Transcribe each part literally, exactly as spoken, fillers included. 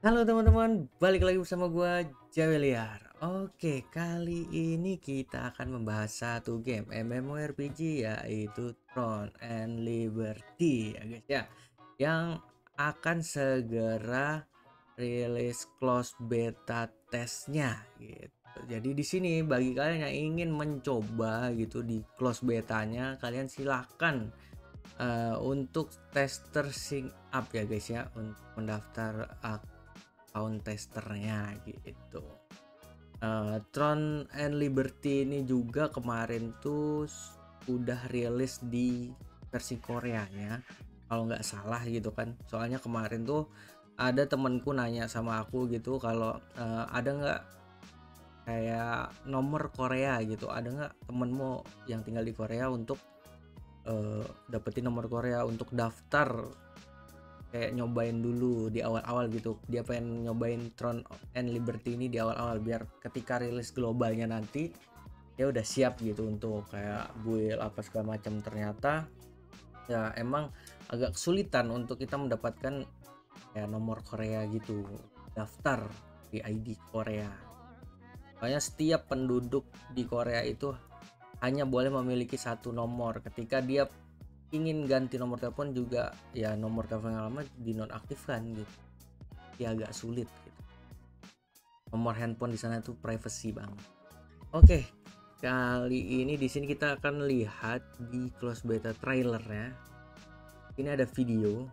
Halo teman-teman, balik lagi bersama gua Jaweliar. Oke, kali ini kita akan membahas satu game MMORPG yaitu Throne and Liberty ya guys ya, yang akan segera rilis close beta testnya gitu. Jadi di sini bagi kalian yang ingin mencoba gitu di close betanya, kalian silahkan uh, untuk tester sync up ya guys ya, untuk mendaftar account testernya gitu. uh, Throne and Liberty ini juga kemarin tuh udah rilis di versi Koreanya kalau nggak salah gitu kan. Soalnya kemarin tuh ada temenku nanya sama aku gitu kalau uh, ada nggak kayak nomor Korea gitu, ada nggak temenmu yang tinggal di Korea untuk uh, dapetin nomor Korea untuk daftar, kayak nyobain dulu di awal-awal gitu. Dia pengen nyobain Throne and Liberty ini di awal-awal biar ketika rilis globalnya nanti ya udah siap gitu untuk kayak build apa segala macam. Ternyata ya emang agak kesulitan untuk kita mendapatkan ya nomor Korea gitu, daftar di I D Korea. Soalnya setiap penduduk di Korea itu hanya boleh memiliki satu nomor. Ketika dia ingin ganti nomor telepon juga ya nomor telepon yang lama dinonaktifkan gitu. Ya agak sulit gitu. Nomor handphone di sana itu privacy banget. Oke, kali ini di sini kita akan lihat di close beta trailernya. Ini ada video.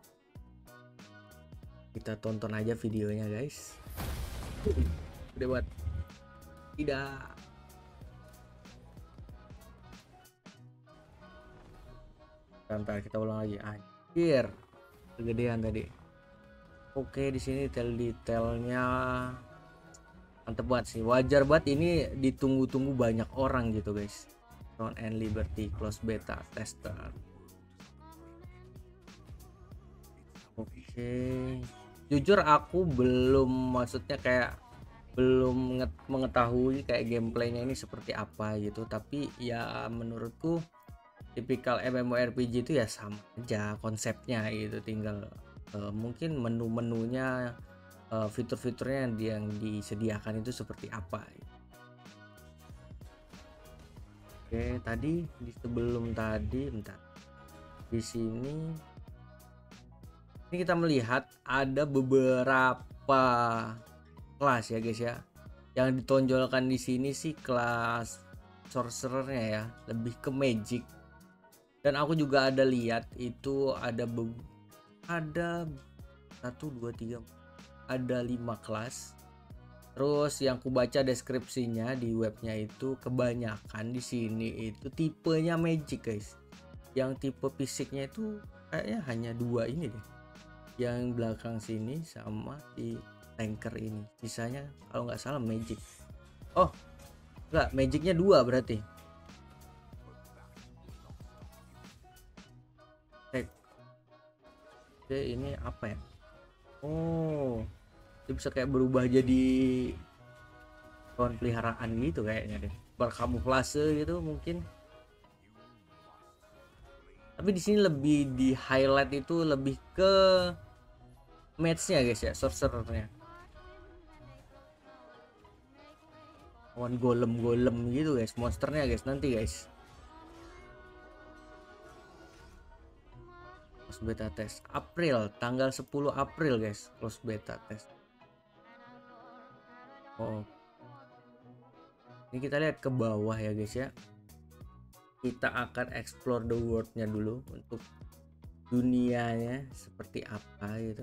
Kita tonton aja videonya guys. Udah buat. Tidak. Bentar, kita ulang lagi. Anjir, kegedean tadi. Oke, di sini detail-detailnya mantep banget sih. Wajar banget ini ditunggu-tunggu banyak orang gitu guys. Throne and Liberty close beta tester. Oke, jujur aku belum, maksudnya kayak belum mengetahui kayak gameplaynya ini seperti apa gitu. Tapi ya menurutku tipikal MMORPG itu ya sama aja konsepnya gitu, tinggal uh, mungkin menu-menunya, uh, fitur-fiturnya yang disediakan itu seperti apa gitu. Oke, tadi di sebelum tadi bentar. Di sini ini kita melihat ada beberapa kelas ya guys ya. Yang ditonjolkan di sini sih kelas sorcerernya ya, lebih ke magic. Dan aku juga ada lihat itu ada ada satu dua tiga ada lima kelas. Terus yang ku baca deskripsinya di webnya itu kebanyakan di sini itu tipenya magic guys. Yang tipe fisiknya itu kayaknya hanya dua ini deh, yang belakang sini sama di tanker ini. Sisanya kalau nggak salah magic. Oh nggak, magicnya dua berarti. Oke, ini apa ya? Oh, dia bisa kayak berubah jadi hewan peliharaan gitu kayaknya deh, berkamuflase gitu mungkin. Tapi di sini lebih di highlight itu lebih ke matchnya guys ya, sorcerernya. Hewan golem-golem gitu guys, monsternya guys nanti guys. Close beta test April, tanggal sepuluh April guys, close beta test. Oh, ini kita lihat ke bawah ya guys ya. Kita akan explore the world-nya dulu, untuk dunianya seperti apa gitu.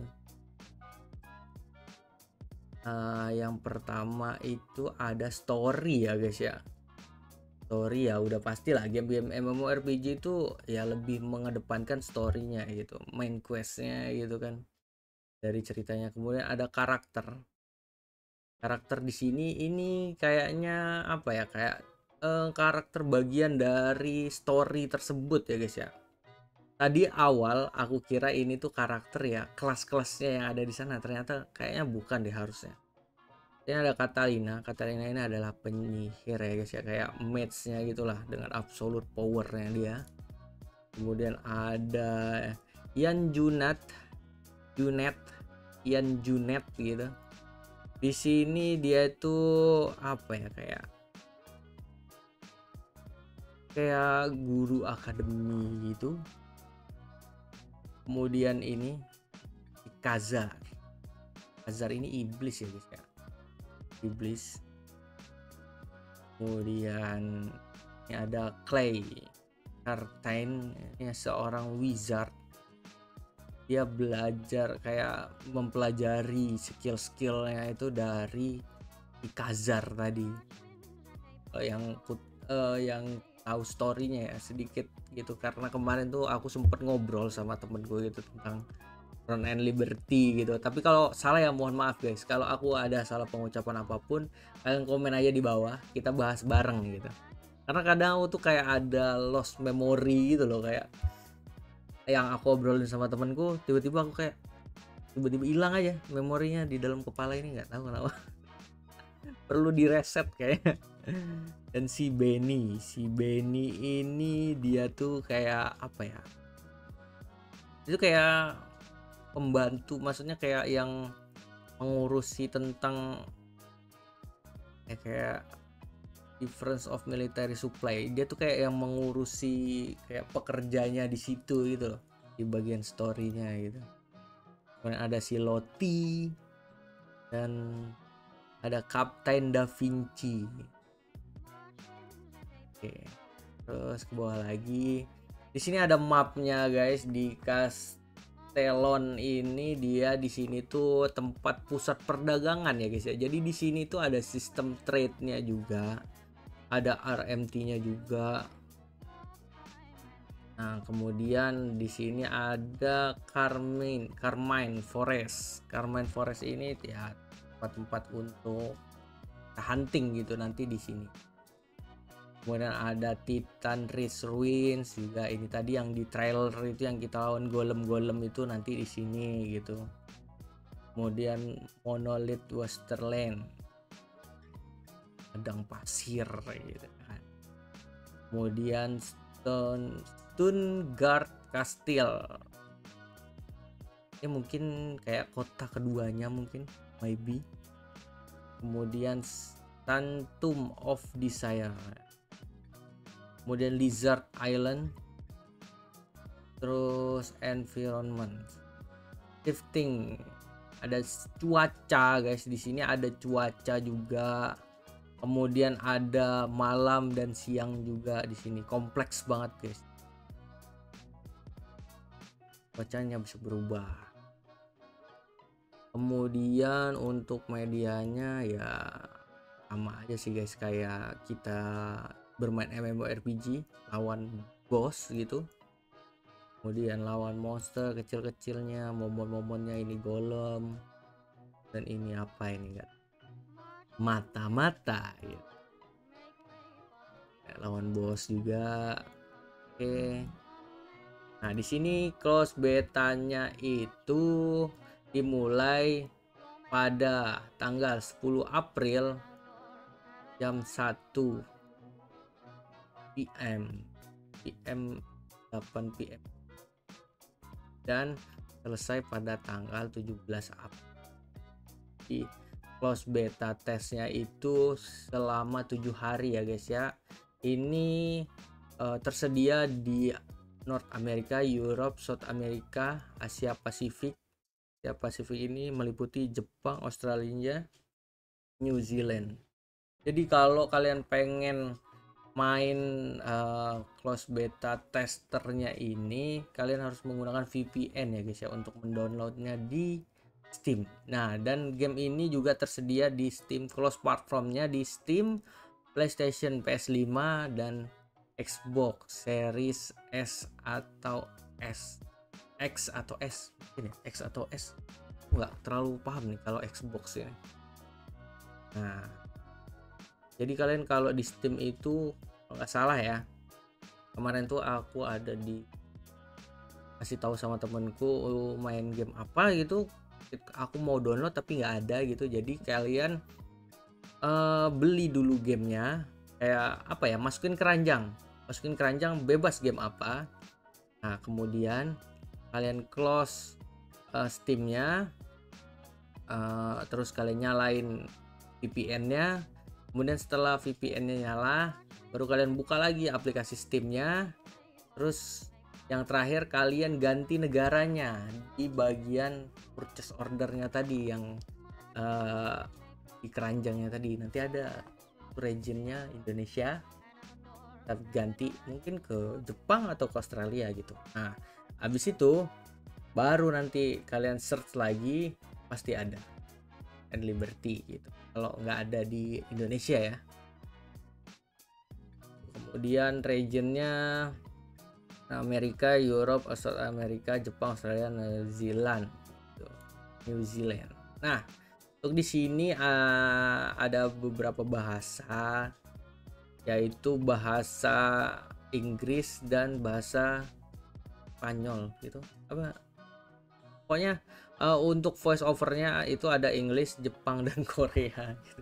Uh, yang pertama itu ada story ya guys ya. Story ya udah pastilah, game-game MMORPG itu ya lebih mengedepankan story-nya gitu, main quest-nya gitu kan, dari ceritanya. Kemudian ada karakter. Karakter di sini ini kayaknya apa ya, kayak eh, karakter bagian dari story tersebut ya guys ya. Tadi awal aku kira ini tuh karakter ya, kelas-kelasnya yang ada di sana, ternyata kayaknya bukan deh harusnya. Ini ada Katalina. Katalina ini adalah penyihir ya guys ya, kayak mage-nya gitulah dengan absolute powernya dia. Kemudian ada Yan Junat Junet Ian Junet gitu. Di sini dia itu apa ya, kayak kayak guru akademi gitu. Kemudian ini Khazar. Khazar ini iblis ya guys ya. Iblis. Kemudian ini ada Clay Cartine, ini seorang wizard. Dia belajar kayak mempelajari skill-skillnya itu dari Khazar tadi. Uh, yang uh, yang tahu storynya ya sedikit gitu, karena kemarin tuh aku sempet ngobrol sama temen gue gitu tentang Throne and Liberty gitu. Tapi kalau salah ya mohon maaf guys, kalau aku ada salah pengucapan apapun kalian komen aja di bawah, kita bahas bareng gitu. Karena kadang aku tuh kayak ada lost memory gitu loh, kayak yang aku obrolin sama temenku tiba-tiba aku kayak tiba-tiba hilang aja memorinya di dalam kepala ini, nggak tahu kenapa. Perlu direset kayaknya. Dan si Benny si Benny ini dia tuh kayak apa ya, itu kayak pembantu, maksudnya kayak yang mengurusi tentang ya kayak difference of military supply. Dia tuh kayak yang mengurusi kayak pekerjanya di situ gitu loh, di bagian storynya gitu. Kemudian ada si Lottie dan ada Kapten Da Vinci. Oke, terus ke bawah lagi. Di sini ada mapnya guys. Di Castellon ini dia di sini tuh tempat pusat perdagangan ya guys ya. Jadi di sini tuh ada sistem trade-nya juga. Ada R M T-nya juga. Nah, kemudian di sini ada Carmine, Carmine Forest. Carmine Forest ini ya tempat-tempat untuk hunting gitu nanti di sini. Kemudian ada Titan Ridge Ruins juga, ini tadi yang di trailer itu yang kita lawan golem-golem itu nanti di sini gitu. Kemudian Monolith Westerland, padang pasir gitu kan. Kemudian Stone Stungard Castle, ini mungkin kayak kota keduanya mungkin, maybe. Kemudian Sanctum of Desire, kemudian Lizard Island, terus environment shifting, ada cuaca guys, di sini ada cuaca juga. Kemudian ada malam dan siang juga di sini, kompleks banget guys. Cuacanya bisa berubah. Kemudian untuk medianya ya sama aja sih guys, kayak kita bermain MMORPG lawan boss gitu. Kemudian lawan monster kecil-kecilnya, momon-momonnya ini golem, dan ini apa ini enggak, mata-mata gitu. Ya, lawan bos juga. Oke. Nah, di sini close betanya itu dimulai pada tanggal sepuluh April jam satu P M P M delapan P M dan selesai pada tanggal tujuh belas April. Di close beta testnya itu selama tujuh hari ya guys ya. Ini uh, tersedia di North America, Europe, South America, Asia Pasifik. Asia Pasifik ini meliputi Jepang, Australia, New Zealand. Jadi kalau kalian pengen main uh, close beta testernya ini, kalian harus menggunakan V P N ya guys ya untuk mendownloadnya di Steam. Nah, dan game ini juga tersedia di Steam close platformnya, di Steam, PlayStation, P S lima, dan Xbox Series S atau S, X atau S, ini X atau S, nggak terlalu paham nih kalau Xbox ini. Nah, jadi kalian kalau di Steam itu nggak salah ya, kemarin tuh aku ada di kasih tahu sama temenku main game apa gitu, aku mau download tapi nggak ada gitu. Jadi kalian uh, beli dulu gamenya, kayak apa ya, masukin keranjang masukin keranjang bebas game apa. Nah, kemudian kalian close uh, Steamnya, uh, terus kalian nyalain V P N-nya. Kemudian setelah V P N-nya nyala, baru kalian buka lagi aplikasi Steam-nya. Terus yang terakhir kalian ganti negaranya di bagian purchase order-nya tadi yang uh, di keranjangnya tadi. Nanti ada region-nya Indonesia, tapi ganti mungkin ke Jepang atau ke Australia gitu. Nah, habis itu baru nanti kalian search lagi, pasti ada and Liberty gitu. Kalau nggak ada di Indonesia ya. Kemudian regionnya Amerika, Europe, Australia, Amerika, Jepang, Australia, New Zealand, gitu. New Zealand. Nah, untuk di sini uh, ada beberapa bahasa, yaitu bahasa Inggris dan bahasa Spanyol gitu. Apa? Pokoknya uh, untuk voice overnya itu ada Inggris, Jepang, dan Korea. Gitu.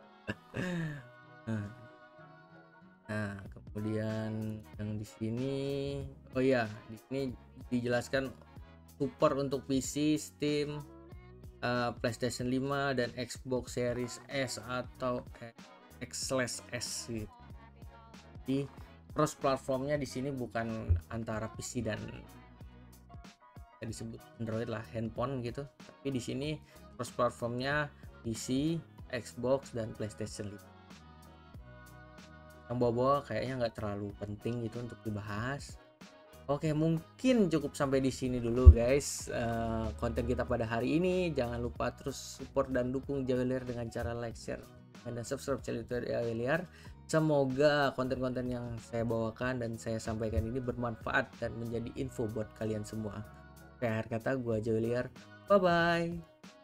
Nah, nah, kemudian yang di sini, oh ya, di sini dijelaskan support untuk P C, Steam, uh, PlayStation lima dan Xbox Series S atau X/S gitu. Di cross platformnya di sini bukan antara P C dan ya disebut Android lah, handphone gitu, tapi di sini cross platformnya P C, Xbox dan PlayStation lima. Yang bawa-bawa kayaknya nggak terlalu penting gitu untuk dibahas. Oke, mungkin cukup sampai di sini dulu guys, uh, konten kita pada hari ini. Jangan lupa terus support dan dukung Jaweliar dengan cara like, share, dan subscribe channel Jaweliar. Semoga konten-konten yang saya bawakan dan saya sampaikan ini bermanfaat dan menjadi info buat kalian semua. Kayak kata gue Jaweliar, bye bye.